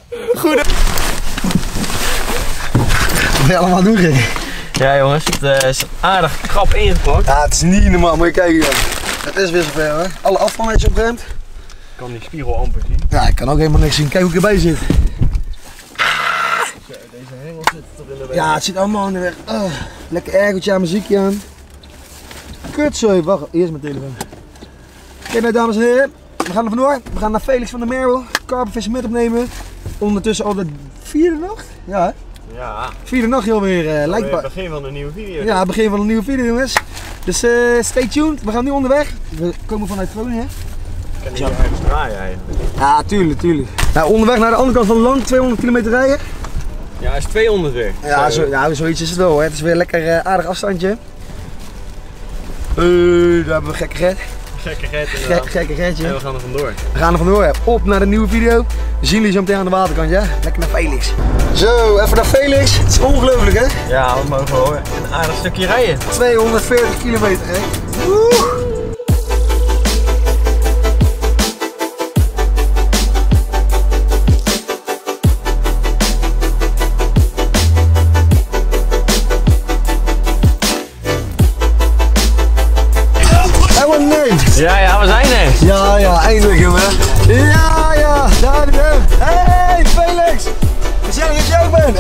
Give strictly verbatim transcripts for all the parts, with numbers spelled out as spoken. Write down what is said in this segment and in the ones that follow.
Goed. Wat ben je allemaal doen, Rick? Ja jongens, het uh, is aardig krap ingepakt. Ja, het is niet normaal, moet je kijken hier. Het is weer zover hoor. Alle afval netjes opgeruimd. Ik kan die spiegel amper zien. Ja, ik kan ook helemaal niks zien. Kijk hoe ik erbij zit. Zo, deze hengel zit toch in de weg. Ja, het zit allemaal in de weg. Oh, lekker ergertje aan, muziekje aan. Kutzooi, wacht, eerst mijn telefoon. Kijk nou dames en heren, we gaan er vandoor. We gaan naar Felix van der Merwel. Karpenvissen met opnemen. Ondertussen al de vierde nacht. Ja hè? Ja. Vierde nacht alweer. Uh, lijkt het begin van een nieuwe video. Ja, het begin van een nieuwe video jongens. Dus uh, stay tuned, we gaan nu onderweg. We komen vanuit Groningen. Ik kan hier ergens draaien eigenlijk. Ja, tuurlijk, tuurlijk. Nou, onderweg naar de andere kant van het land, tweehonderd kilometer rijden. Ja, is tweehonderd weer. Ja, zo, ja, zoiets is het wel. Hè. Het is weer een lekker uh, aardig afstandje. Uh, daar hebben we gekke Gert. Gekke Gert inderdaad. Gek, gekke Gertje. En we gaan er vandoor. We gaan er vandoor. Hè. Op naar de nieuwe video. We zien jullie zo meteen aan de waterkant, ja? Lekker naar Felix. Zo, even naar Felix. Het is ongelooflijk hè? Ja, we mogen wel een aardig stukje rijden. tweehonderdveertig kilometer hè? Woe! Ja, ja, we zijn er. Ja, ja, eindelijk jongen. Ja, ja, daar ben je. Hey, Felix. Gezellig dat je ook bent.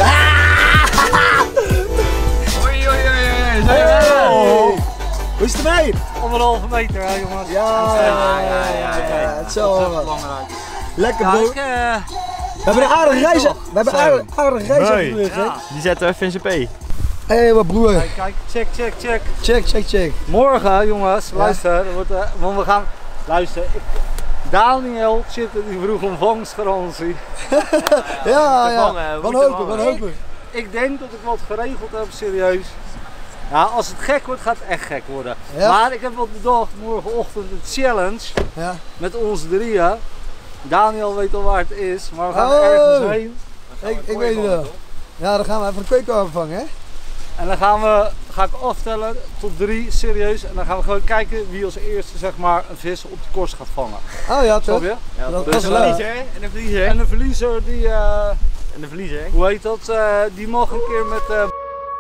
Oei, oei, oei, hey. Hey. Hoe is het ermee? Anderhalve meter, hè, jongens. Ja, ja, ja, ja, ja, ja. Het is wel belangrijk. Lekker ja, boer. ik, uh... We hebben een aardige reis. We hebben een aardige, aardige reis nee. op de rug, ja. Die zetten we even in zijn P. Hé, hey, wat broer. Kijk, kijk, check, check, check. Check, check, check. Morgen, jongens, luister, ja. wordt, uh, want we gaan, luister, ik, Daniel zit in die vroeg om vangstgarantie. ja, ja, vangen, wanhopig, wanhopig. Ik, ik denk dat ik wat geregeld heb, serieus. Ja, als het gek wordt, gaat het echt gek worden. Ja? Maar ik heb wat bedacht, morgenochtend een challenge ja. met ons drieën. Daniel weet al waar het is, maar we gaan oh. ergens heen. Ik, ik weet het wel. Ja, dan gaan we even een kweekkarper vangen, hè? En dan gaan we, ga ik aftellen tot drie, serieus. En dan gaan we gewoon kijken wie als eerste zeg maar een vis op de korst gaat vangen. Oh ja, toch? Je? Ja, dat, dat is een verliezer en een verliezer. En de verliezer die, uh, en de verliezer. hoe heet dat, uh, die mag een keer met... Uh...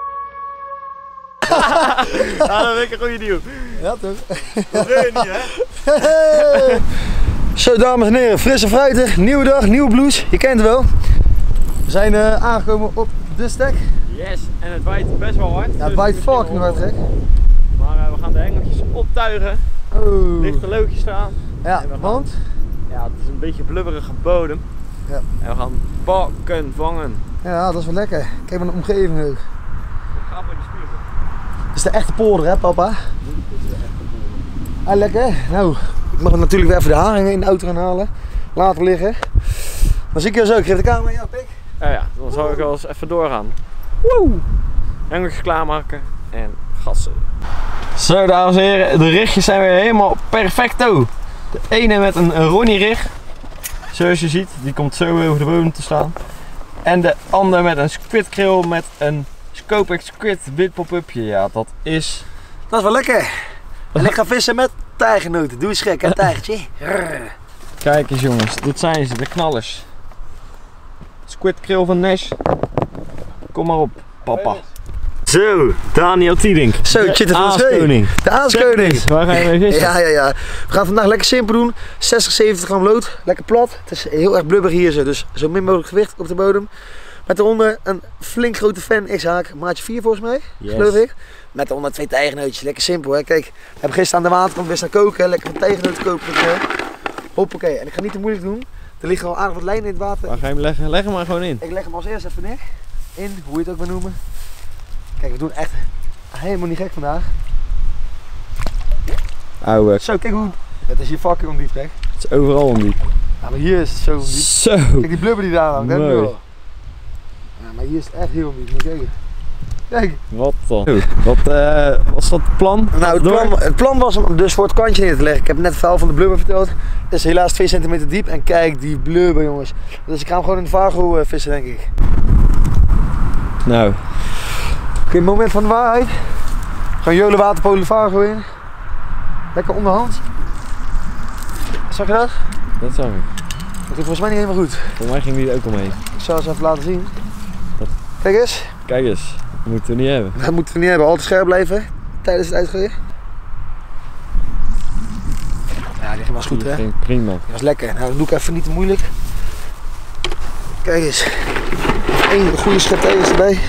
ja, dat vind ik een goede deal. Ja, toch? Dat wil je niet, hè? Hey. Zo, dames en heren, frisse fruiten, nieuwe dag, nieuwe blues, je kent het wel. We zijn uh, aangekomen op de stek. Yes, en het waait best wel hard. Ja, het waait fucking hard, gek. Maar uh, we gaan de hengeltjes optuigen. Oh. Lichte loodjes staan. Ja, want? Ja, het is een beetje blubberige bodem. Ja. En we gaan bakken vangen. Ja, dat is wel lekker. Kijk maar naar de omgeving ook. Ik ga voor die spiegel. Dat is de echte polder, hè, papa? Dit is de echte polder. Ah, lekker. Nou, ik mag natuurlijk weer even de haringen in de auto gaan halen. Laten liggen. Dan zie ik jou zo. Ik geef de camera aan jou, pik. Ja, ja, dan zal ik wel eens even doorgaan. Woe! Hengeltjes klaarmaken en gassen. Zo, dames en heren, de richtjes zijn weer helemaal perfecto. De ene met een Ronnie rig, zoals je ziet, die komt zo over de bodem te staan. En de andere met een squid krill met een Scopex squid wit pop-upje. Ja, dat is... Dat is wel lekker. En ik ga vissen met tijgernoten. Doe eens gek, hè, tijgertje. Kijk eens jongens, dit zijn ze, de knallers. Squid krill van Nash. Kom maar op, papa. Zo, Daniel Tiedink. Zo, de shit, de aaskoning. De aaskoning. Waar ga je mee vissen? Ja, ja, ja. We gaan vandaag lekker simpel doen. zestig, zeventig gram lood. Lekker plat. Het is heel erg blubberig hier zo, dus zo min mogelijk gewicht op de bodem. Met daaronder een flink grote fan X-haak. Maatje vier volgens mij, yes. Geloof ik. Met daaronder twee tijgernootjes. Lekker simpel, hè. Kijk, we hebben gisteren aan de waterkant weer staan koken. Lekker een tijgernoot koken. Hoppakee. En ik ga niet te moeilijk doen. Er liggen al aardig wat lijnen in het water. Waar ga je hem leggen? Leg hem maar gewoon in. Ik leg hem als eerst even neer. In, hoe je het ook maar noemen. Kijk, we doen echt helemaal niet gek vandaag. Ouwe. Zo, kijk hoe... Het is hier fucking ondiep, hè? Het is overal ondiep. Ja, maar hier is het zo ondiep. Zo. Kijk die blubber die daar hangt, dat heb je wel. Ja, maar hier is het echt heel ondiep, moet je kijken. Kijk. Wat dan? Wat uh, was dat plan? Nou, het plan, het plan was om dus voor het kantje neer te leggen. Ik heb net het verhaal van de blubber verteld. Het is helaas twee centimeter diep en kijk die blubber, jongens. Dus ik ga hem gewoon in de Vago uh, vissen, denk ik. Nou. Oké, okay, moment van de waarheid. Gewoon Jolen Waterpolen Vago in. Lekker onderhand. Zag je dat? Dat zag ik. ging volgens mij niet helemaal goed. Volgens mij ging die er ook omheen. Ik zal het even laten zien. Dat... Kijk eens. Kijk eens, dat moeten we niet hebben. Dat moeten we niet hebben. Altijd scherp blijven tijdens het uitgooien. Ja, die was goed, hè? Ging prima. Die was lekker. Nou, dan doe ik even niet te moeilijk. Kijk eens. Eén goede schep thee is erbij.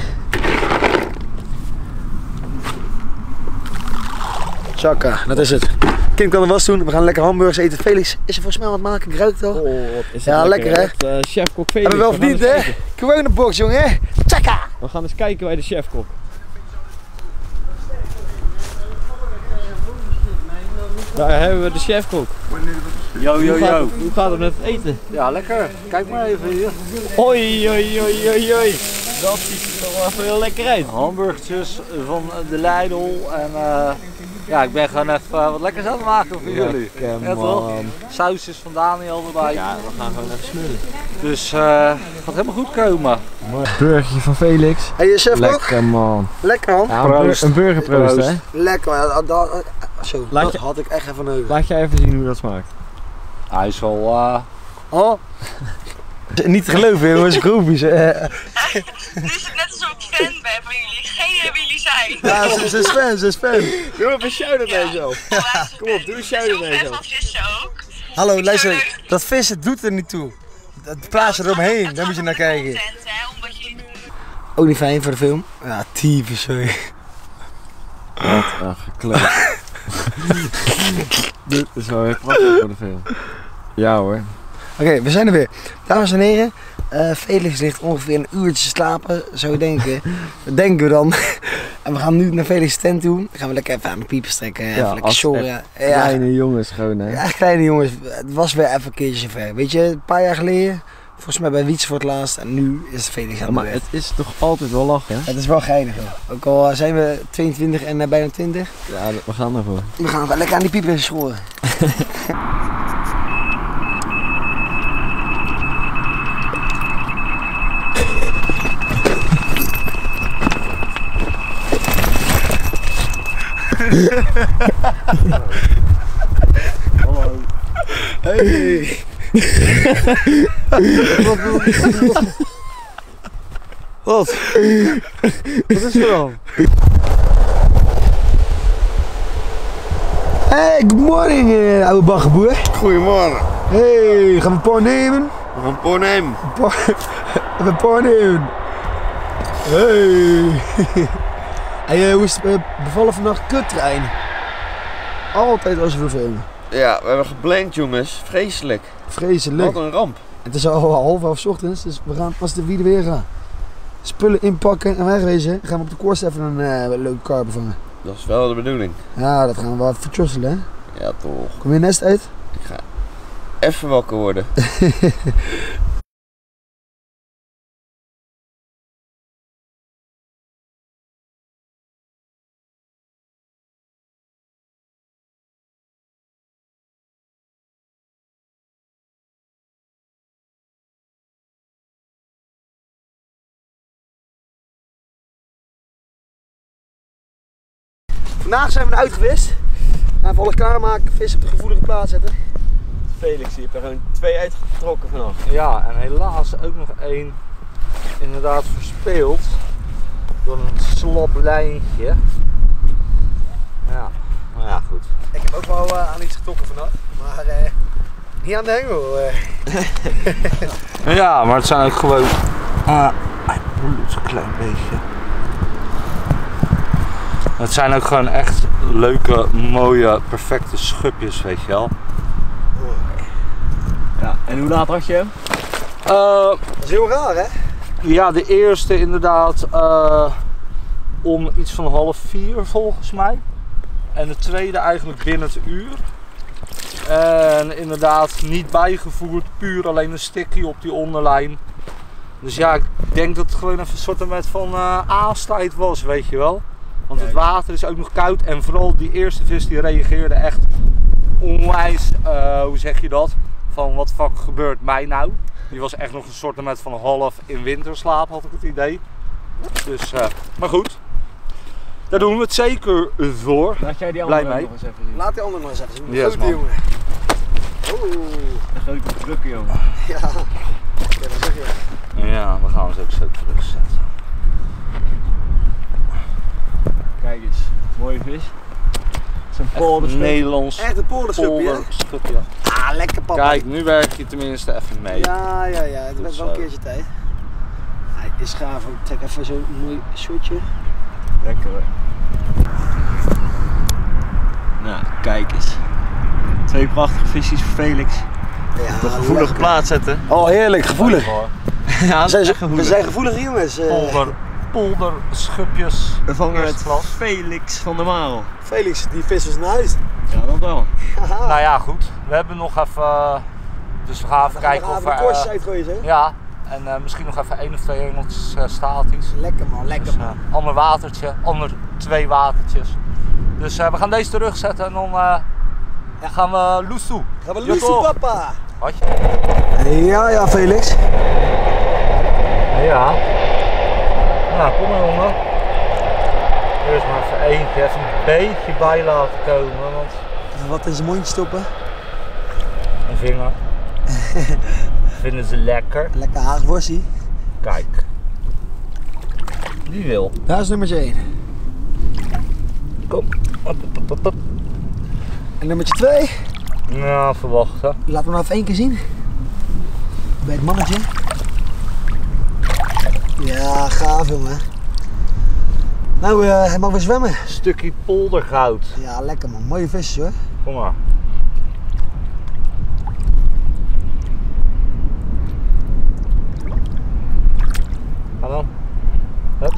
Tjaka, dat is het. Kim kan de was doen. We gaan lekker hamburgers eten. Felix is er volgens mij aan het maken. Ik ruik het al. Oh, wat is ja, lekker, lekker hè? Dat, uh, chefkok Felix. Hebben we wel verdiend, hè? Gewone box, jongen. Tjaka! We gaan eens kijken bij de chefkok. Daar hebben we de chefkok. Yo, yo, hoe, gaat yo. het, hoe gaat het met het eten? Ja, lekker. Kijk maar even hier. Oei, oei, oei, oei, oei. Dat ziet er toch wel even heel lekker uit. Hamburgertjes van de Lidl. En uh, ja, ik ben gewoon even uh, wat lekkers aan het maken voor jullie. Lekker, ja, toch? Sausjes van Daniel erbij. Ja, we gaan gewoon even smullen. Dus uh, het gaat helemaal goed komen. Burgertje van Felix. Hey, je chefkok? Lekker man. Lekker man. Ja, een, bur een burgerproost, hè? Lekker man. Dat, dat, zo, laat dat je, had ik echt even nodig. Laat jij even zien hoe dat smaakt. Hij is wel... Uh... Oh. Niet te geloven jongens, groepjes. Nu is het net alsof ik fan ben van jullie. Geen idee wie jullie zijn. Ja, ze, ze is fan, ze is fan. Doe even een shout-out naar jezelf. Kom op, doe een shout-out naar jezelf. Van vissen ook. Hallo, luister. Dat vissen doet er niet toe. Het plaatje eromheen, daar moet je naar kijken. Ook niet fijn voor de film? Ja, typisch, sorry. Wat een gekleed. Dit is wel weer prachtig voor de film. Ja hoor. Oké, okay, we zijn er weer. Dames en heren, uh, Felix ligt ongeveer een uurtje slapen, zo denken. Dat denken we dan. En we gaan nu naar Felix' tent toe. Dan gaan we lekker even aan de piepen strekken, even ja, lekker shoren. Ja, kleine jongens gewoon hè. Ja, kleine jongens. Het was weer even een keertje ver. Weet je, een paar jaar geleden, volgens mij bij Wiets voor het laatst. En nu is het Felix aan de Maar weg. het is toch altijd wel lachen hè? Het is wel geinig hoor. Ook al zijn we tweeëntwintig en uh, bijna twintig. Ja, we gaan ervoor. We gaan wel lekker aan die piepen schoren. Hallo. Hey. Wat? Wat is er dan? Hey, good morning, uh, oude baggerboer. Goedemorgen. Hey, gaan we een paar nemen? We gaan voor nemen. Even een paar nemen. Hey. Hey, uh, hoe is het uh, bevallen vannacht? Kuttrein. Altijd als we filmen. Ja, we hebben geblankt jongens. Vreselijk. Vreselijk. Wat een ramp. Het is al half elf 's ochtends, dus we gaan als de wie er weer gaan. Spullen inpakken en wegwezen. Gaan we op de koers even een uh, leuke karper vangen. Dat is wel de bedoeling. Ja, dat gaan we wel even vertjosselen, hè? Ja, toch. Kom je nest uit? Ik ga even wakker worden. Vandaag zijn we uit geweest. We gaan even alles klaarmaken, vis op de gevoelige plaats zetten. Felix, je hebt er gewoon twee uitgetrokken vanaf. Ja, en helaas ook nog één inderdaad verspeeld door een slap lijntje. Ja, nou ja, goed. Ik heb ook wel uh, aan iets getrokken vannacht, maar uh, niet aan de hengel. Uh. Ja, maar het zijn ook gewoon... Uh, hij bloedt een klein beetje. Het zijn ook gewoon echt leuke, mooie, perfecte schupjes, weet je wel. Ja, en hoe laat had je hem? Uh, dat is heel raar, hè? Ja, de eerste inderdaad uh, om iets van half vier volgens mij. En de tweede eigenlijk binnen het uur. En inderdaad niet bijgevoerd, puur alleen een stickje op die onderlijn. Dus ja, ik denk dat het gewoon even een soort van uh, aastijd was, weet je wel. Want het water is ook nog koud en vooral die eerste vis die reageerde echt onwijs, uh, hoe zeg je dat? Van wat fuck gebeurt mij nou? Die was echt nog een soort van half in winterslaap, had ik het idee. Dus, uh, maar goed. Daar doen we het zeker voor. Laat jij die Blij andere mee. nog eens even zien. Laat die andere maar eens even zien. Yes, man. Jongen. Oeh, een grote drukke jongen. Ja, ja dat zeg je. Ja, we gaan ze ook zo terugzetten. Kijk eens, mooie vis. Het is een polderschub. Nederlands Echt een polderschubje, hè? polderschubje. Ah, lekker papa. Kijk, nu werk je tenminste even mee. Ja, ja, ja, het werd wel een keertje tijd. Hij is gaaf ook. Trek even zo'n mooi shotje. Lekker hoor. Nou, kijk eens. Twee prachtige visjes voor Felix. Ja, Op een gevoelige lekker. plaats zetten. Oh, heerlijk, gevoelig. Ja, We zijn, zo- we gevoelig. zijn gevoelige jongens. eh. Polder, polderschubjes. We vangen Eerste met klas. Felix van der Marel. Felix, die vis is naar huis. Ja, dat wel. Haha. Nou ja, goed. We hebben nog even. Dus we gaan even Dan gaan kijken we of even de er. korstjes eh, uitgooien, zo. ja, en eh, misschien nog even één of twee engeltjes uh, statisch. Lekker man, lekker Dus, man. uh, ander watertje, ander twee watertjes. Dus uh, we gaan deze terugzetten en dan uh, ja. gaan we loes toe. Gaan we Ja, loesoe, toch? papa. Had je? Ja, ja, Felix. Ja. Nou, kom maar jongen. Eerst maar even eentje, even een beetje bij laten komen, want Wat in zijn mondje stoppen. een vinger. Vinden ze lekker. Lekker haagworsie. Kijk. Die wil. Daar is nummertje één. Kom. Op, op, op, op. En nummertje twee. Nou, verwachten. Laten we nog even één keer zien. Bij het mannetje. Ja, gaaf jongen. Nou, uh, hij mag weer zwemmen. Stukje poldergoud. Ja, lekker man. Mooie visjes hoor. Kom maar. Ga dan. Hup.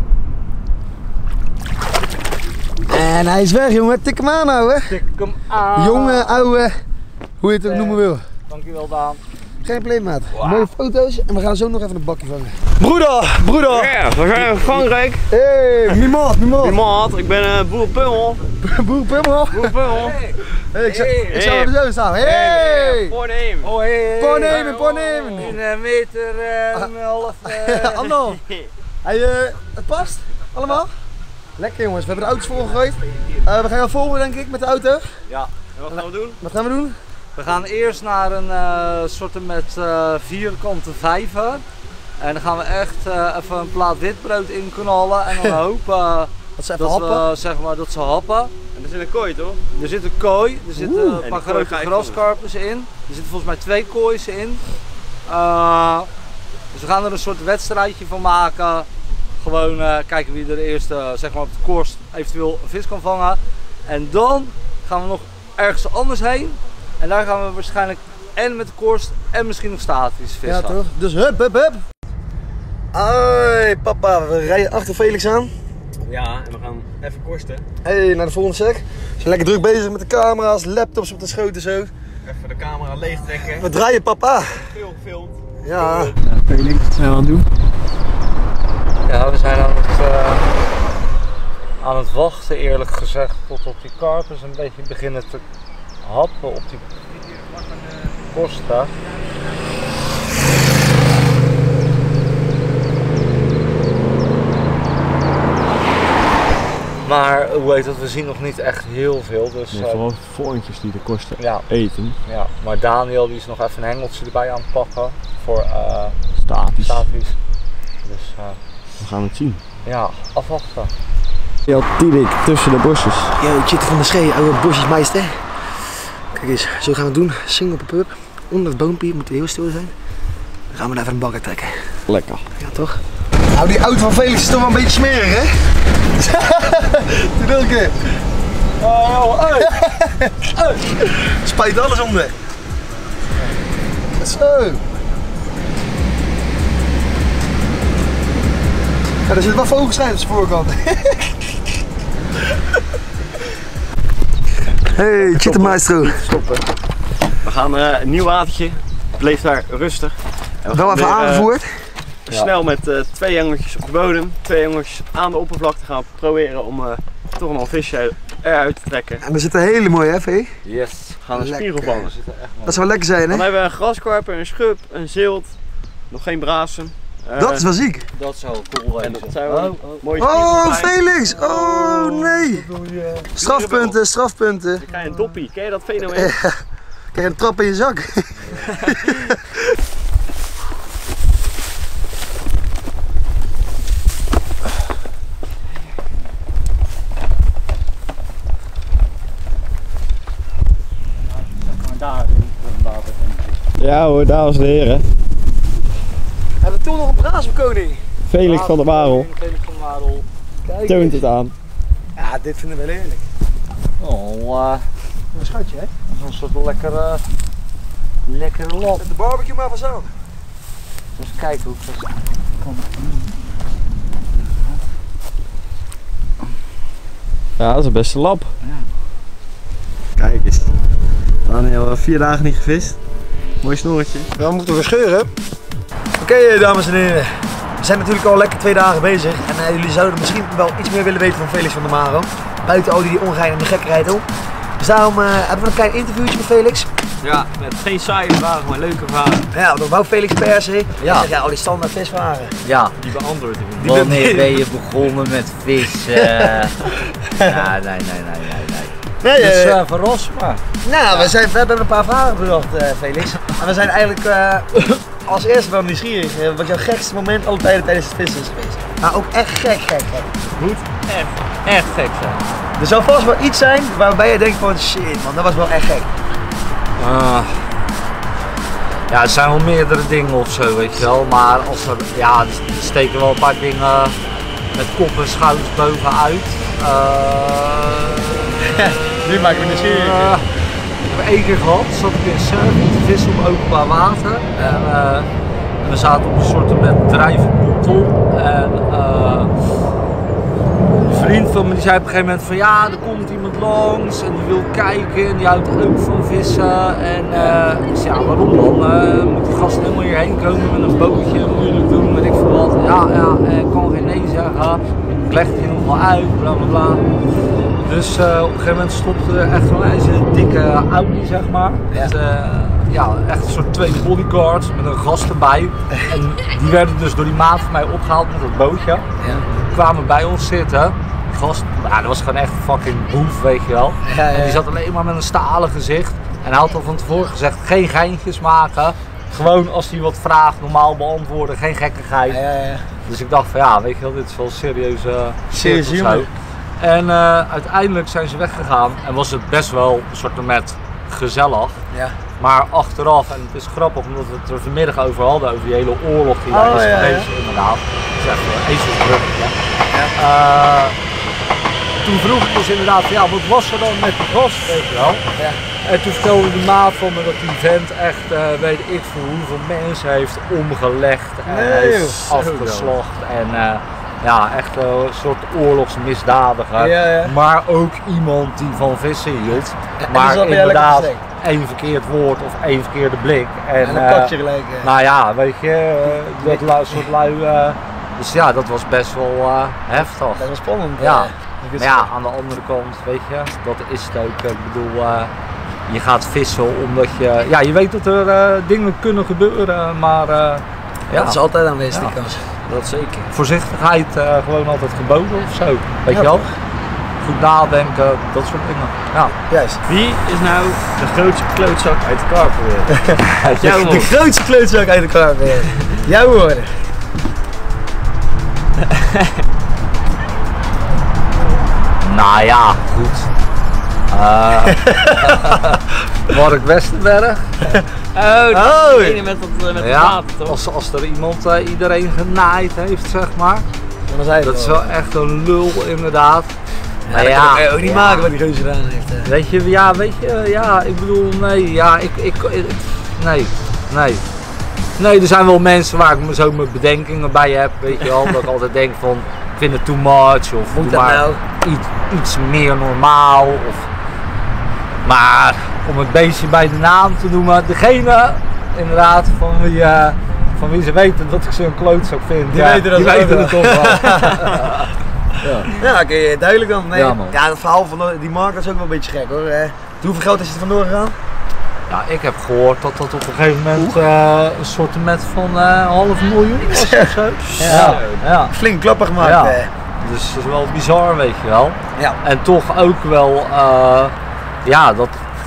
En hij is weg jongen. Tik hem aan ouwe. Tik hem aan. Jonge, ouwe. Hoe je het ook noemen wil. Dankjewel Daan. Geen probleem maat. Mooie foto's en we gaan zo nog even een bakje vangen. Broeder, broeder. Ja, we zijn in Frankrijk. Hey, Mimot, Mimot. Iemand, ik ben uh, boer Pummel. Boer Pummel. Boer Pummel. Hey, ik zou, ik zou Hey. er zo staan. Hey. Voorneem. Oh hey. Voornemen, voornemen. Een meter en een half. Uh, Anderhalf. Hey, uh, het past? Allemaal? Lekker jongens, we hebben de auto's volgegooid. Uh, we gaan jou volgen denk ik met de auto. ja. En wat gaan we doen? Wat gaan we doen? We gaan eerst naar een uh, soort met uh, vierkante vijven. En dan gaan we echt uh, even een plaat witbrood in knallen en dan hopen uh, Dat ze even dat, happen. we, zeg maar, dat ze happen. En er zit een kooi toch? Er zit een kooi, er zitten Oeh. een En paar die kooi grote ga ik graskarpers in. Er zitten volgens mij twee koois in. Uh, dus we gaan er een soort wedstrijdje van maken. Gewoon uh, kijken wie er eerst uh, zeg maar op de korst eventueel een vis kan vangen. En dan gaan we nog ergens anders heen. En daar gaan we waarschijnlijk en met de korst en misschien nog statisch vissen. Ja toch? Dus hup, hup, hup. Hoi papa, we rijden achter Felix aan. Ja, en we gaan even korsten. Hey, naar de volgende sec. We zijn lekker druk bezig met de camera's, laptops op de schoten zo. Even de camera leeg trekken. We draaien papa. Veel gefilmd. Ja. Felix, wat zijn we aan het doen? Ja, we zijn aan het, uh, aan het wachten eerlijk gezegd tot die karpers een beetje beginnen te happen op die kosten. Maar hoe heet het, we zien nog niet echt heel veel. Dus, Nee, uh, vooral vorentjes die de kosten ja, eten. ja, maar Daniel die is nog even een hengeltje erbij aan het pakken voor uh, Statisch. statisch. Dus uh, We gaan het zien. ja, afwachten. Je had Tierik tussen de bosjes. Yo, Chit van de Schee, oude bosjesmeister. Kijk eens, zo gaan we het doen. Single pop-up. Onder het boompje, moet heel stil zijn. Dan gaan we daar even een bakker trekken. Lekker. Ja toch? Nou, die auto van Felix is toch wel een beetje smerig, hè? Doe nog een keer. Oh, hey. Hey. Spijt alles onder. Zo. Ja, er zit wel vogelschijn op zijn voorkant. Hey, Chitte Maestro. Stoppen. We gaan uh, een nieuw watertje. Bleef daar rustig. En we Wel gaan even weer, uh, aangevoerd. Snel met uh, twee hengeltjes op de bodem, twee hengeltjes aan de oppervlakte gaan we proberen om uh, toch nog een visje eruit te trekken. En er zitten hele mooie, hè, Vee? Yes. We gaan een Lekker. spiegel vangen. Dat zou lekker zijn, Dan hè? hebben we een graskarper, een schub, een zilt, nog geen brazen. Uh, Dat is wel ziek. Dat zou cool En zijn. dat zijn wel mooie Oh, spiegelpijn. Felix! Oh, nee! Strafpunten, strafpunten. Dan krijg je een doppie, ken je dat fenomeen? Kijk Krijg een trap in je zak. Ja hoor, dames en heren. We hebben toen nog een brazenkoning. Felix van der Warel. Felix van der Warel. Kijk. Toont het aan. Ja, dit vinden we wel eerlijk. Oh, uh, Een schatje, hè? zo'n soort lekkere, lekkere lap. Zet de barbecue maar vast aan. Dus kijk hoe ik dat kan doen. Ja, dat is een beste lap. Ja. Kijk eens. Daniel, vier dagen niet gevist. Mooi snorretje. We moeten weer scheuren. Oké, okay, dames en heren. We zijn natuurlijk al lekker twee dagen bezig. En uh, jullie zouden misschien wel iets meer willen weten van Felix van der Warel. Buiten al die ongein en die gekkerheid al. Dus daarom uh, hebben we een klein interviewtje met Felix. Ja, met geen saaie vragen, maar leuke vragen. Ja, dan wou Felix per se. Ja. Zeg, ja, al die standaard visvragen. Ja. Die beantwoord ik niet. Wanneer ben je begonnen met vissen? Ja, nee, nee, nee, nee, nee. Nee, Dus uh, uh, verras maar. nou, we, zijn, we hebben een paar vragen bedacht, uh, Felix. En we zijn eigenlijk uh, als eerste wel nieuwsgierig. Uh, wat jouw gekste moment alle tijden tijdens het vissen is geweest. Maar ook echt gek, gek, gek. Moet echt, echt gek zijn. Er zal vast wel iets zijn waarbij je denkt van shit man, dat was wel echt gek. Uh, ja, er zijn wel meerdere dingen of zo, weet je wel. Maar als er, ja, er steken wel een paar dingen met kop en schouders bovenuit. Uh, Nu maken we een serie. Uh, ik heb één keer gehad, zat ik in Surfing te vissen op openbaar water. En, uh, en we zaten op een soort met drijvend botel. En uh, een vriend van me die zei op een gegeven moment van ja, er komt iemand langs en die wil kijken en die houdt ook van vissen. En uh, ik zei ja, waarom dan? Uh, moet die gast helemaal hierheen komen met een bootje, moeilijk doen, weet ik veel wat. Ja, ja, ik kan geen nee zeggen. Ik leg het hier nog wel uit, bla bla bla. Dus uh, op een gegeven moment stopte er echt wel een dikke Audi, zeg maar. Ja. Dus, uh, ja, echt een soort twee bodyguards met een gast erbij. En die werden dus door die maat van mij opgehaald met dat bootje. Ja. Kwamen bij ons zitten. Die gast, ja, dat was gewoon echt een fucking boef, weet je wel. Ja, ja, ja. En die zat alleen maar met een stalen gezicht. En hij had al van tevoren gezegd, geen geintjes maken. Gewoon als hij wat vraagt, normaal beantwoorden, geen gekkigheid. Ja, ja, ja. Dus ik dacht van ja, weet je wel, dit is wel een serieuze Serieus shit of humor. zo. En uh, uiteindelijk zijn ze weggegaan en was het best wel een soort met gezellig. Ja. Maar achteraf, en het is grappig omdat we het er vanmiddag over hadden, over die hele oorlog die Oh, daar is ja, geweest, ja. inderdaad. Dat is echt een ezelsbruggetje. Uh, toen vroeg ik dus inderdaad van ja, wat was er dan met die gast, weet je wel? Ja. En toen vertelde de maat van me dat die vent echt, uh, weet ik voor hoeveel mensen heeft omgelegd en Nee, heeft joh. afgeslacht. En, uh, ja, echt een soort oorlogsmisdadiger. Ja, ja. Maar ook iemand die van vissen hield. En maar die zat bij jou inderdaad, lekker één verkeerd woord of één verkeerde blik. En, En dan uh, pak je gelijk. Uh, nou ja, weet je, uh, dat lu- soort lui. Uh, dus ja, dat was best wel uh, heftig. dat was spannend. Ja. Uh, Maar ja, aan de andere kant, weet je, dat is het ook. Ik bedoel, uh, je gaat vissen omdat je, ja, je weet dat er uh, dingen kunnen gebeuren, maar uh, ja, dat is altijd aanwezig, Ja. die kans. dat zeker. Voorzichtigheid uh, gewoon altijd geboden of zo, weet Ja, je wel? toch? Goed nadenken, dat soort dingen. Ja. Juist. Wie is nou de grootste klootzak uit de karperwereld? Uit jouw De mond. grootste kleutzak uit elkaar weer. Jouw woorden. Nou ja, goed. Uh, Mark Westerberg. Oh, Oh, die ene met dat uh, met het Ja, water toch? als, als er iemand uh, iedereen genaaid heeft, zeg maar. dan zei Dat is wel echt een lul, inderdaad. Ja, Maar dat ja, kan je ook niet ja. maken wat die gozer gedaan heeft. Uh. Weet je, ja, weet je, ja, ik bedoel, nee, ja, ik, ik, ik nee, nee. Nee, er zijn wel mensen waar ik me zo mijn bedenkingen bij heb, weet je wel. Dat ik altijd denk van, ik vind het too much, of Moet doe dat maar nou? iets, iets meer normaal. Of, maar om het beestje bij de naam te noemen, degene inderdaad van wie, uh, van wie ze weten dat ik zo'n klootzak vind, Die ja, weten dat die ook weten wel. het toch wel. Ja. Ja, oké, duidelijk dan. Nee. Ja, man. Ja, het verhaal van die Mark is ook wel een beetje gek hoor. Uh, hoeveel geld is het er vandoor gegaan? Ja, ik heb gehoord dat dat op een gegeven moment uh, een soort met van uh, een half miljoen was of zo. Ja, ja. Flink klappen gemaakt. Ja. Uh. Dus het is wel bizar, weet je wel. Ja. En toch ook wel, uh, ja, dat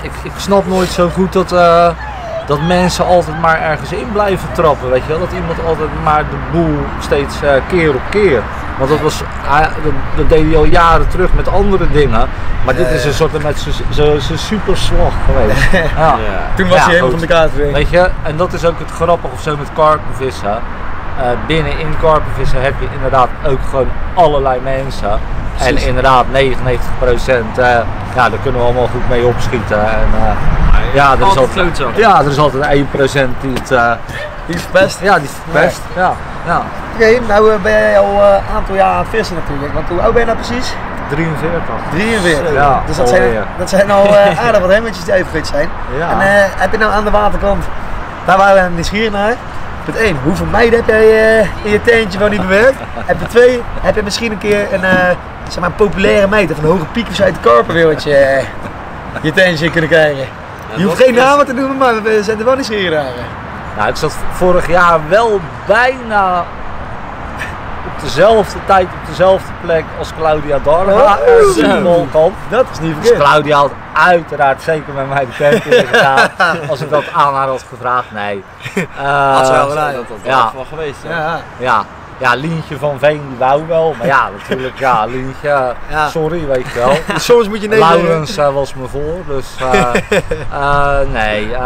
ik, ik snap nooit zo goed dat, uh, dat mensen altijd maar ergens in blijven trappen, weet je wel. Dat iemand altijd maar de boel steeds uh, keer op keer. Want dat, was, uh, dat, dat deed hij al jaren terug met andere dingen. Maar dit is een soort met zijn superslag geweest. Ja. Ja. Toen was ja, hij helemaal van de kaart verdwenen. Weet je, en dat is ook het grappige of zo met karpenvissen. Uh, binnen in karpenvissen heb je inderdaad ook gewoon allerlei mensen. En inderdaad negenennegentig procent, uh, ja, daar kunnen we allemaal goed mee opschieten. En, uh, ja, er is altijd, ja, er is altijd één procent die het uh, die is best. Ja, die is best. Ja. Ja. Oké, okay, nou uh, ben jij al een uh, aantal jaar aan het vissen natuurlijk. Want hoe oud ben je nou precies? drieënveertig. drieënveertig? Ja, dus dat zijn, dat zijn al uh, aardig wat hemmetjes die uitgegooid zijn. Ja. En uh, heb je nou aan de waterkant, daar waren we nieuwsgierig naar. Punt één, hoeveel meiden heb jij uh, in je tentje van niet bewerkt? En punt twee, heb je misschien een keer een, uh, zeg maar een populaire meid of een hoge piek of zo uit de karpenwereldje uh, je tentje kunnen krijgen? Je hoeft geen namen te noemen, maar we zijn er wel nieuwsgierig naar. Nou, ik zat vorig jaar wel bijna op dezelfde tijd op dezelfde plek als Claudia Darga. Oh, dat is niet verkeerd. Dus Claudia had uiteraard zeker met mij de tent in gegaan als ik dat aan haar had gevraagd. Nee. Uh, Had ze wel gedaan, dat was ja. wel geweest. Ja. Ja. Ja. Ja, Lientje van Veen die wou wel, maar ja, natuurlijk, ja, Lientje, ja. Sorry, weet je wel. Soms moet je nee Laurens uh, was me voor, dus uh, uh, nee, uh,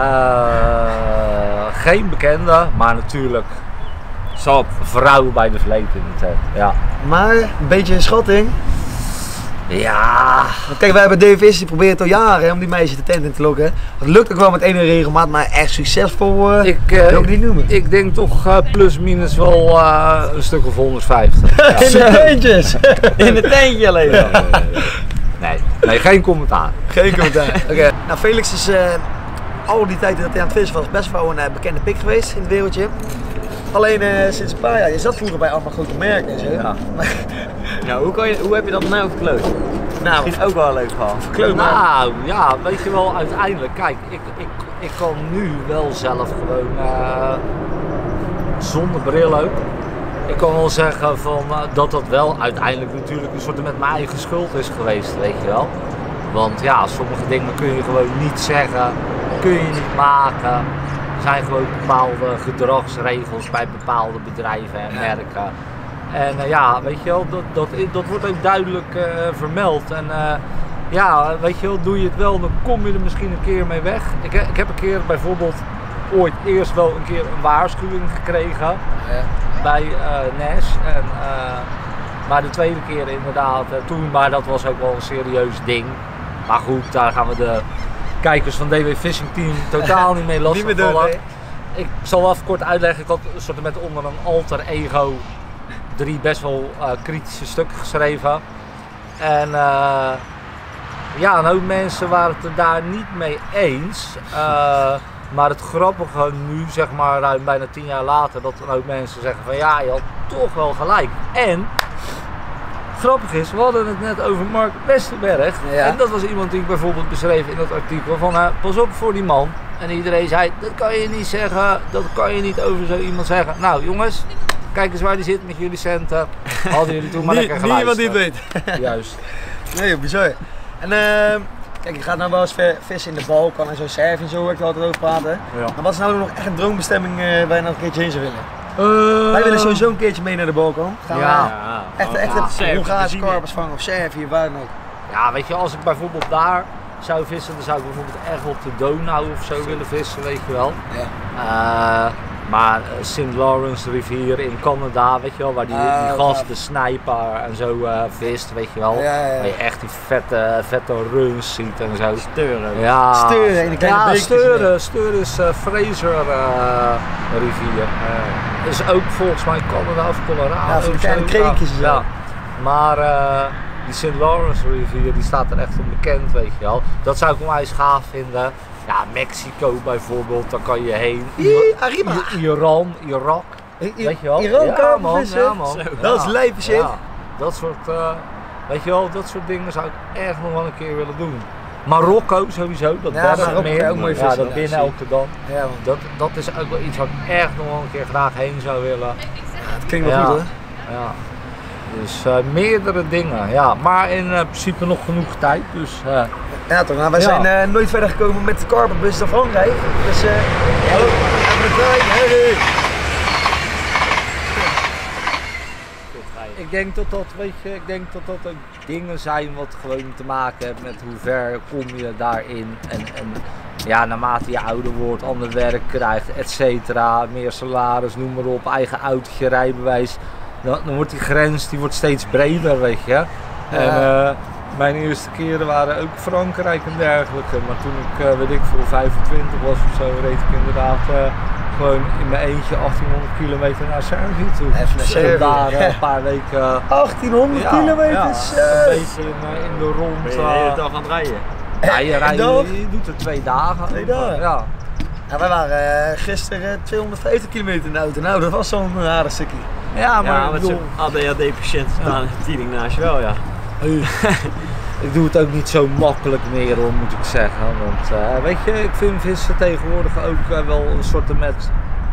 geen bekende, maar natuurlijk Zat. vrouwen bij de vleet in de tent, ja. Maar een beetje een schatting. Ja. Want kijk, wij hebben Dave Vis, die probeert al jaren hè, om die meisjes de tent in te lokken. Dat lukt ook wel met enige regelmaat, maar echt succesvol uh, ik, uh, wil ik niet noemen. Ik denk toch uh, plus minus wel uh, een stuk of honderdvijftig. Ja. In de tentjes! In het tentje alleen dan. Nee, nee, geen commentaar. Geen commentaar. Oké. Okay. Nou, Felix is uh, al die tijd dat hij aan het vissen was best wel een uh, bekende pik geweest in het wereldje. Alleen uh, sinds een paar jaar, je zat vroeger bij allemaal grote merken en zo. Ja. Nou, hoe, kan je, hoe heb je dat nou verkloot? Nou, misschien ook wel een leuk verhaal. Verkloot, nou ja, weet je wel, uiteindelijk, kijk, ik, ik, ik kan nu wel zelf gewoon uh, zonder bril ook. Ik kan wel zeggen van, uh, dat dat wel uiteindelijk natuurlijk een soort met mijn eigen schuld is geweest, weet je wel. Want ja, sommige dingen kun je gewoon niet zeggen, kun je niet maken. Er zijn gewoon bepaalde gedragsregels bij bepaalde bedrijven en merken. En uh, ja, weet je wel, dat, dat, dat wordt ook duidelijk uh, vermeld. En uh, ja, weet je wel, doe je het wel, dan kom je er misschien een keer mee weg. Ik, ik heb een keer bijvoorbeeld ooit eerst wel een keer een waarschuwing gekregen ja. bij uh, N E S. En, uh, maar de tweede keer inderdaad uh, toen, maar dat was ook wel een serieus ding. Maar goed, daar gaan we de kijkers van D W Fishing Team totaal niet mee lastigvallen. Nee. Ik zal wel even kort uitleggen, ik had een soort met onder een alter ego drie best wel uh, kritische stukken geschreven. En uh, ja, een hoop mensen waren het er daar niet mee eens. Uh, maar het grappige nu, zeg maar ruim bijna tien jaar later, dat een hoop mensen zeggen van ja, je had toch wel gelijk. En grappig is, we hadden het net over Mark Westerberg. Ja. En dat was iemand die ik bijvoorbeeld beschreef in dat artikel van uh, pas op voor die man. En iedereen zei, dat kan je niet zeggen, dat kan je niet over zo iemand zeggen. Nou jongens, kijk eens waar die zit met jullie centen. Hadden jullie toen maar lekker geluisterd. Niemand die het weet. Juist. Nee, bizar. En uh, kijk, je gaat nou wel eens vissen in de Balkan en zo, surfen en zo, hoor ik er altijd over praten. Ja. Maar wat is nou nog echt een droombestemming uh, waar je nog een keertje heen zou willen? Uh, Wij willen sowieso een keertje mee naar de Balkan. Gaan ja. we echt, echt ja. Hongaarse karpers vangen of Servië, waar dan ook. Ja, weet je, als ik bijvoorbeeld daar zou vissen, dan zou ik bijvoorbeeld echt op de Donau of zo willen vissen, weet je wel. Ja. Uh, maar uh, Saint Lawrence rivier in Canada, weet je wel, waar die, uh, die gast, de sniper en zo uh, vist, weet je wel. Ja, ja, ja. Waar je echt die vette, vette runs ziet en zo. Steuren. Ja, Steuren in de kleine ja, beekjes. Steuren, Steuren is uh, Fraser uh, rivier. Uh, is ook volgens mij Canada of Colorado. Ja, voor de kleine kreekjes. Ja. Ja. Maar uh, die Saint Lawrence rivier, die staat er echt onbekend, weet je wel. Dat zou ik onwijs gaaf vinden. Ja, Mexico bijvoorbeeld, daar kan je heen. Arriba. Iran, Irak, I weet je wel? Iran, ja, man, ja, man. Zo, dat ja. is lijpe shit. Ja. Dat soort, uh, weet je wel, dat soort dingen zou ik echt nog wel een keer willen doen. Marokko sowieso, dat ja, meer. Ook mooi ja, dat binnen elke dan. Ja, dat, dat is ook wel iets wat ik echt nog wel een keer graag heen zou willen. Ja, het klinkt wel ja. goed hoor. Ja. Dus uh, meerdere dingen, ja. Maar in uh, principe nog genoeg tijd. Dus, uh, ja toch, nou, wij ja. zijn uh, nooit verder gekomen met de carpetbus naar Frankrijk. Dus uh, hallo, hey. Ik denk dat dat, weet je, ik denk dat dat ook dingen zijn wat gewoon te maken hebben met hoe ver kom je daarin. En, en ja, naarmate je ouder wordt, ander werk krijgt, et cetera, meer salaris, noem maar op, eigen autootje, rijbewijs. Dan, dan wordt die grens die wordt steeds breder, weet je. Ja. En uh, mijn eerste keren waren ook Frankrijk en dergelijke. Maar toen ik, uh, weet ik veel, vijfentwintig was of zo, reed ik inderdaad uh, gewoon in mijn eentje achttienhonderd kilometer naar Servië toe. Even daar uh, een paar weken. achttienhonderd ja, kilometers? Ja, een beetje in, uh, in de rond. Ben je de hele dag aan het rijden? Ja, je, rijdt, je, je doet er twee dagen. Twee dagen? Ja. Ja, wij waren uh, gisteren tweehonderdvijftig kilometer in de auto. Nou, dat was zo'n uh, aardig stukje. Ja, maar ja, ik met bedoel, zo'n A D H D-patiënt staan ja. die ding naast je wel, ja. Ik doe het ook niet zo makkelijk meer, hoor, moet ik zeggen. Want uh, weet je, ik vind vissen tegenwoordig ook uh, wel een soort met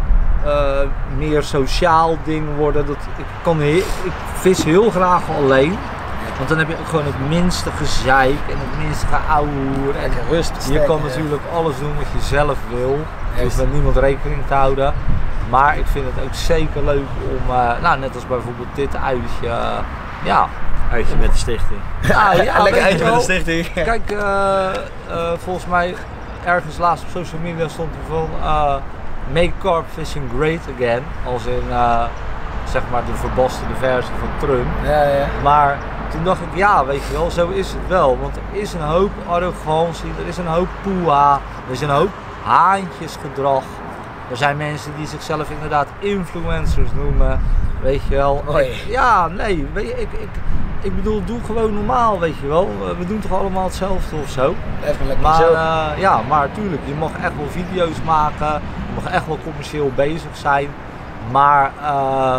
uh, meer sociaal ding worden. Dat, ik, kan heel, ik vis heel graag alleen. Want dan heb je ook gewoon het minste gezeik en het minste geouwehoer. En rust. je kan natuurlijk alles doen wat je zelf wil. Dus met niemand rekening te houden. Maar ik vind het ook zeker leuk om, uh, nou, net als bijvoorbeeld dit uitje, uh, ja. Uitje met de stichting. Ja, ja, lekker uitje wel. met de stichting. Kijk, uh, uh, volgens mij ergens laatst op social media stond er van uh, make carp fishing great again. Als in, uh, zeg maar, de verbasterde versie van Trump. Ja, ja. Maar toen dacht ik, ja, weet je wel, zo is het wel. Want er is een hoop arrogantie, er is een hoop poeha, er is een hoop haantjesgedrag. Er zijn mensen die zichzelf inderdaad influencers noemen, weet je wel. Oei. Ik, ja, nee, weet je, ik, ik, ik bedoel, doe gewoon normaal, weet je wel. We doen toch allemaal hetzelfde of zo. Even lekker Maar zo. uh, ja, maar tuurlijk, je mag echt wel video's maken, je mag echt wel commercieel bezig zijn. Maar uh,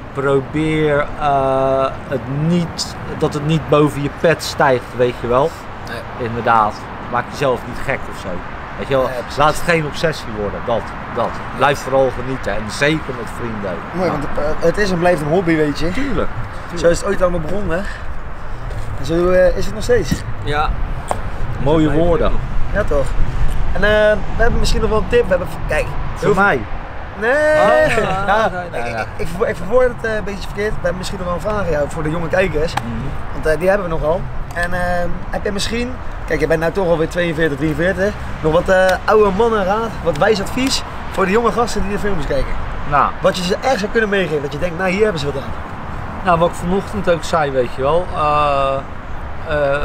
probeer uh, het niet, dat het niet boven je pet stijgt, weet je wel. Nee. Inderdaad, maak jezelf niet gek of zo. Weet je wel, nee, laat het geen obsessie worden, dat, dat. Blijf vooral genieten en zeker met vrienden. Mooi, want het is en blijft een hobby, weet je. Tuurlijk. Tuurlijk. Zo is het ooit allemaal begonnen. En zo uh, is het nog steeds. Ja. Mooie woorden. Ja toch. En uh, we hebben misschien nog wel een tip. We hebben, kijk. Voor mij? Nee. Oh, ja, ja, nee, nee, nee. Ik, ik, ik, ik verwoord het uh, een beetje verkeerd. We hebben misschien nog wel een vraag aan jou voor de jonge kijkers. Mm-hmm. Want uh, die hebben we nogal. En uh, heb je misschien, kijk je bent nou toch alweer tweeënveertig, drieënveertig, nog wat uh, oude mannen raad, wat wijs advies voor de jonge gasten die de filmpjes kijken. Nou. Wat je ze echt zou kunnen meegeven, dat je denkt, nou hier hebben ze wat aan. Nou, wat ik vanochtend ook zei, weet je wel. Uh, uh,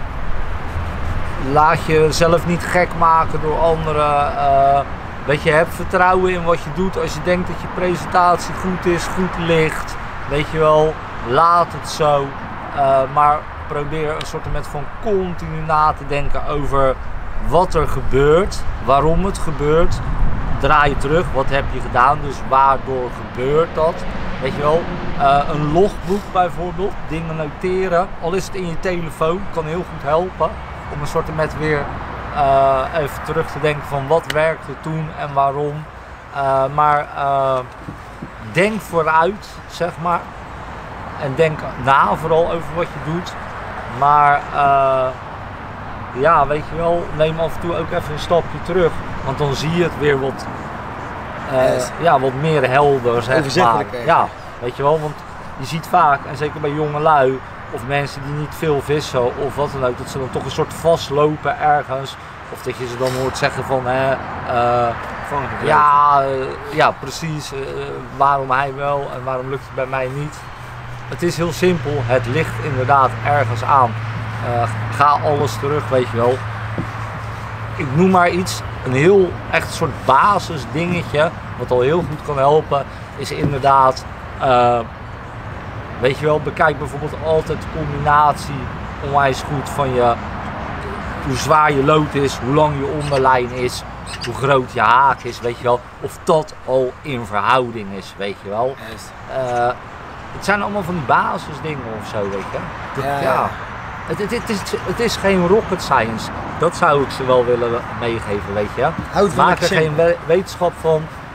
laat je zelf niet gek maken door anderen. Uh, weet je, heb vertrouwen in wat je doet. Als je denkt dat je presentatie goed is, goed ligt, weet je wel, laat het zo. Uh, maar probeer een soort van continu na te denken over wat er gebeurt, waarom het gebeurt. Draai je terug, wat heb je gedaan, dus waardoor gebeurt dat? Weet je wel, uh, een logboek bijvoorbeeld, dingen noteren, al is het in je telefoon, kan heel goed helpen om een soort met weer uh, even terug te denken van wat werkte toen en waarom. Uh, maar uh, denk vooruit, zeg maar, en denk na vooral over wat je doet. Maar uh, ja, weet je wel, neem af en toe ook even een stapje terug, want dan zie je het weer wat, uh, yes. ja, wat meer helder, zeg maar. Ja, weet je wel, want je ziet vaak, en zeker bij jonge lui, of mensen die niet veel vissen of wat dan ook, dat ze dan toch een soort vastlopen ergens. Of dat je ze dan hoort zeggen van, hè, uh, van ja, uh, ja, precies, uh, waarom hij wel en waarom lukt het bij mij niet. Het is heel simpel, het ligt inderdaad ergens aan. Uh, ga alles terug, weet je wel. Ik noem maar iets, een heel echt een soort basis dingetje, wat al heel goed kan helpen, is inderdaad, uh, weet je wel, bekijk bijvoorbeeld altijd de combinatie onwijs goed van je, hoe zwaar je lood is, hoe lang je onderlijn is, hoe groot je haak is, weet je wel. Of dat al in verhouding is, weet je wel. Uh, het zijn allemaal van die basisdingen of zo, weet je. Dat, ja, ja. Het, het, het, is, het is geen rocket science. Dat zou ik ze wel willen meegeven, weet je. Houd Maak er geen we wetenschap van.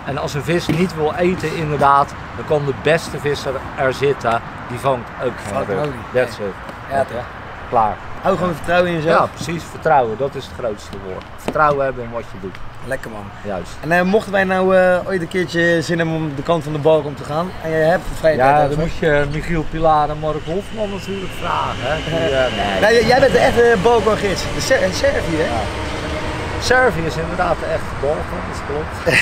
En als een vis niet wil eten inderdaad, dan kan de beste visser er zitten. Die vangt ook geen ruk. That's it. Ja, toch? Klaar. Hou gewoon vertrouwen in jezelf. Ja, precies. Vertrouwen, dat is het grootste woord. Vertrouwen hebben in wat je doet. Lekker man. Juist. En uh, mochten wij nou uh, ooit een keertje zin hebben om de kant van de balkon te gaan en jij hebt de vrije Ja, tijd. dan moet je Michiel Pilar en Mark Hofman natuurlijk vragen. Hè? Die, uh, nee. Nee, jij bent de echte balkongids. De Ser Servië, hè? Ja. Servië is inderdaad de echte balkon, dat klopt.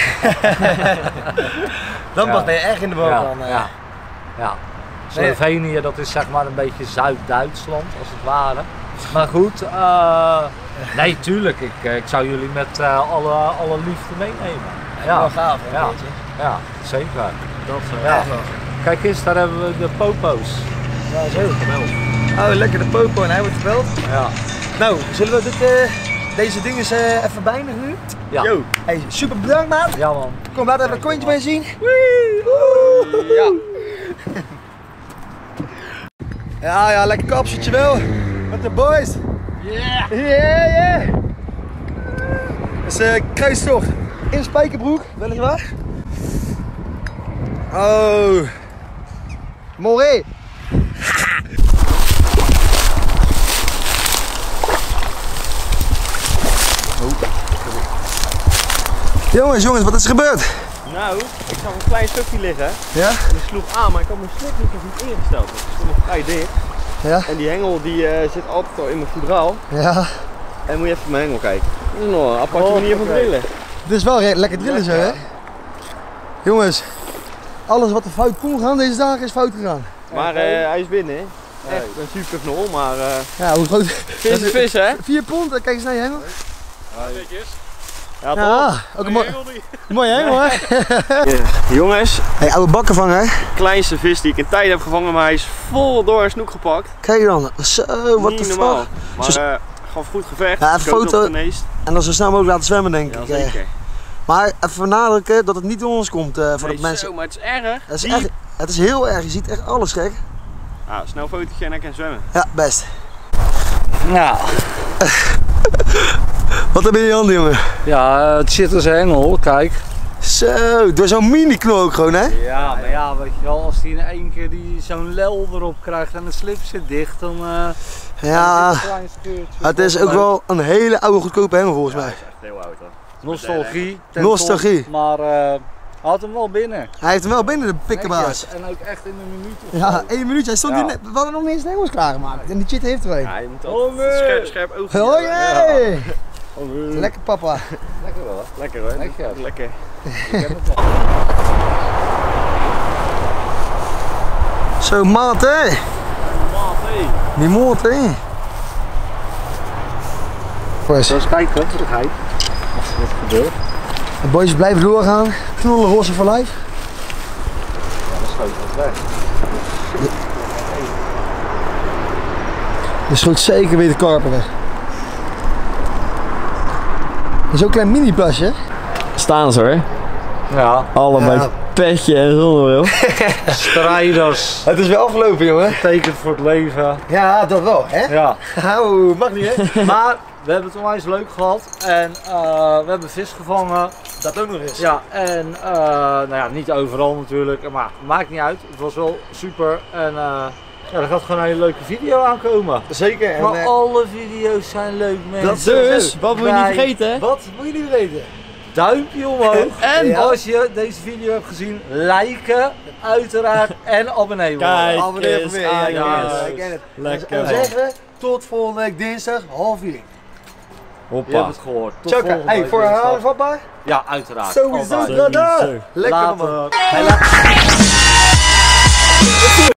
Dan Ja. pas ben je echt in de balkon. Ja, uh. ja. ja. Slovenië, dat is zeg maar een beetje Zuid-Duitsland als het ware. Maar goed, uh, nee tuurlijk, ik, ik zou jullie met uh, alle, alle liefde meenemen. Ja, Wel gaaf, hè? ja, weet je. ja, zeker. Dat is Ja. Echt wel. Kijk eens, daar hebben we de popo's. Ja, zo. Oh, lekker de popo en hij wordt gebeld. Ja. Nou, zullen we dit, uh, deze dingen uh, even beëindigen nu? Ja. Yo. Hey, super bedankt maat. Ja man. Kom, laten we even een kontje mee zien. Ja. Ja, ja, lekker kapseltje wel. Met de boys. Yeah. Yeah, yeah. Dat is uh, kruistocht in Spijkerbroek, weliswaar. Oh. Mooi. Jongens, jongens, wat is er gebeurd? Nou, ik zag een klein stukje liggen Ja? en ik sloeg aan, maar ik had mijn slot nog niet ingesteld. Het stond nog vrij dicht. Ja? En die hengel die uh, zit altijd al in mijn voedraal. Ja. En moet je even op mijn hengel kijken. Dat is nog een aparte Oh, manier van oké. drillen. Dit is wel re- lekker drillen zo, hè? Jongens, alles wat er fout kon gaan deze dagen is fout gegaan. Maar uh, hij is binnen. Hè. Echt een super knol, maar uh, Ja, hoe groot? vis is vis hè? vier pond, kijk eens naar je hengel. Ja, toch? Ja, ook een mooi, mooi hengel, hè? Ja. Jongens, Hey, oude bakkenvanger. kleinste vis die ik in tijd heb gevangen, maar hij is vol door een snoek gepakt. Kijk dan, zo, wat Niet de normaal. fuck. Maar Zo- uh, gaf goed gevecht. Ja, even Ik hoop dat foto. het geneest. En dan zo snel mogelijk laten zwemmen, denk Ja, ik. eh. zeker. Maar even benadrukken dat het niet door ons komt, uh, voor Nee, de mensen. zo, maar het is erg. Het is, Diep. echt, het is heel erg, je ziet echt alles, gek. Ah, snel een fotootje en hij kan zwemmen. Ja, best. Nou, Wat heb je in je handen, jongen? ja, het zit als een hengel, kijk. Zo, door zo'n mini-knol ook gewoon, hè? Ja, maar ja, weet je wel, als hij in één keer die zo'n lel erop krijgt en de slip zit dicht, dan uh, Ja, is het een klein scheurtje. het is ook wel een hele oude goedkope hengel volgens mij. Hij is echt heel oud hoor. nostalgie. ten Nostalgie. top, maar uh, had hem wel binnen. Hij heeft hem wel binnen, de pikkenbaas. Netjes. En ook echt in een minuut of Ja, zo. één minuutje. Hij stond Ja. hier net, we hadden nog niet eens de hengels klaargemaakt. En die shit heeft er een. Ja, je moet Oh, altijd nee. scherp, scherp ogen. Oh jee! Oh, nee. Lekker papa. Lekker wel. Lekker hoor. Lekker. Lekker. Ik heb het wel. Zo maat hè. Maat, hé. Die moord hè. Boys, Dat is kijken, dat is geit. Wat gebeurt? de boys blijven doorgaan. Knollen rossen voor lijf. Ja, dat schoot wat weg. Er schoot zeker weer de karper weg. Zo'n klein mini plasje hè. Staan ze hoor. Ja. Allemaal Ja. petje en zonnebril. Strijders. Het is weer afgelopen jongen. Betekent voor het leven. Ja, dat wel hè. Ja. Oh, mag niet hè. Maar we hebben het onwijs leuk gehad en uh, we hebben vis gevangen. Dat ook nog eens. Ja, en uh, nou ja, niet overal natuurlijk, maar maakt niet uit. Het was wel super en uh, ja, er gaat gewoon een hele leuke video aankomen. Zeker. En, Maar eh, alle video's zijn leuk mensen. Dat dus, wat moet je niet vergeten hè? wat moet je niet vergeten? Duimpje omhoog. En? En als je deze video hebt gezien, liken uiteraard en abonnee worden. Kijk Abonneer eens voor meer. Ja, aan, ja, jongens. ja, ik ken het. Lekker. En dan zeggen we tot volgende week dinsdag half vier. Je Hoppa. hebt het gehoord. Tot Tjaka, volgende hey, week voor dinsdag. herhaling vatbaar? Ja, uiteraard. Sowieso Altijd. gedaan. Sowieso. Lekker man. Later. Hey, laat-